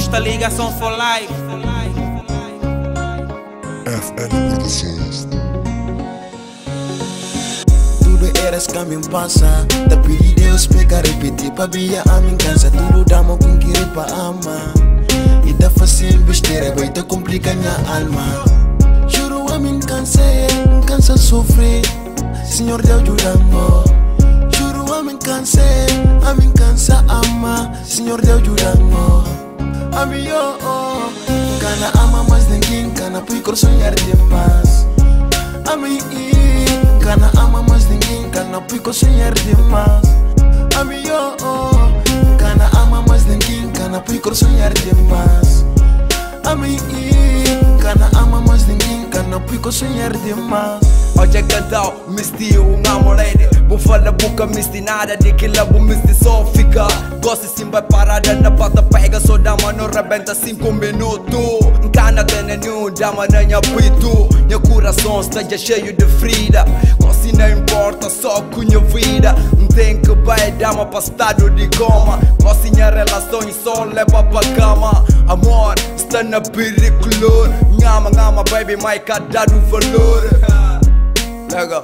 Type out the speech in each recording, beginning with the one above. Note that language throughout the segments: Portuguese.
Esta ligação for life. FN Produções. Tudo eras caminho passa. Da pedir Deus peca repetir pra via a mim cansa. Tudo dá-me com querer pra amar. E tá fazendo besteira, vai te complicar minha alma. Juro a mim cansa sofrer. Senhor Deus ajudando. Juro a mim cansa amar. Senhor Deus ajudando. A mim cana ama mais ninguém, cana por sonhar demais. A mim cana ama mais ninguém, cana por sonhar demais. A mim cana ama mais ninguém, cana por sonhar demais. A mim cana ama mais ninguém, cana por sonhar demais. Hoje é cantar, misti um amorene. Vou falar boca, misti nada de que labo, misti só fica. Gosto sim, vai parada na bota, pega só dama, não rebenta 5 minutos. Cana tem nenhum, dama na minha pito. Meu coração está já cheio de ferida. Gosto não importa, só com minha vida. Não tem que vai dama para estado de coma. Gosto minha relação e só leva pra cama. Amor, está na periculo. Ngama, baby, mas cada do valor. Lego.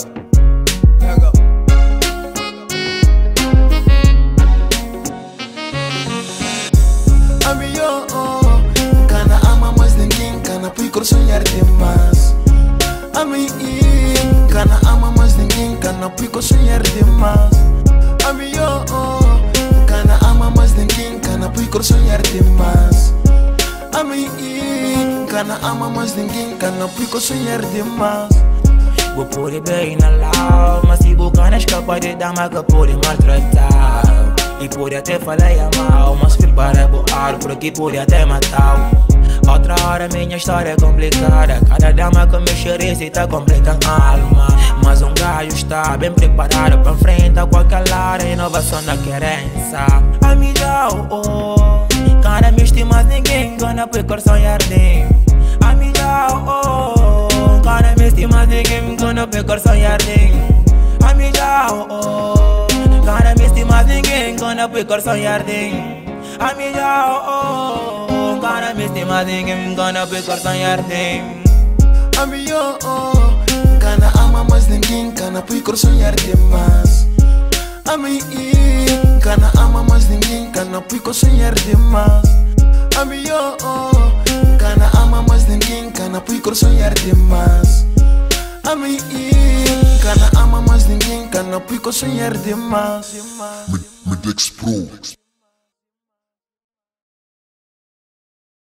A mim cana ama mais ninguém, cana por sonhar demais. A mim cana ama mais ninguém, cana por sonhar demais. A mim cana ama mais ninguém, cana por sonhar demais. A mim cana ama mais ninguém, cana por sonhar demais. Vou pôr bem na lau, mas se boca não escapa de dama que pode maltratar. E pode até falar mal, mas fui para boar, porque pode até matar. Outra hora minha história é complicada. Cada dama que me xerice tá complicando a alma. Mas um gajo está bem preparado para enfrentar qualquer lara, inovação na querença. Amigão, cara me estima ninguém, gana por sonhar nem. Amigão, cara me estima ninguém, gana por sonhar nem. Amigão, cara me estima ninguém, gana por sonhar nem. Amigão, cara me estima ninguém, gana por sonhar nem. Amigo, cana ama mais ninguém, cana por sonhar demais. Amigo, cana ama mais ninguém, cana por sonhar demais. Amigo, cana ama mais ninguém, cana por sonhar demais. Amigo, cana ama mais ninguém, cana por sonhar demais. Medex Pro.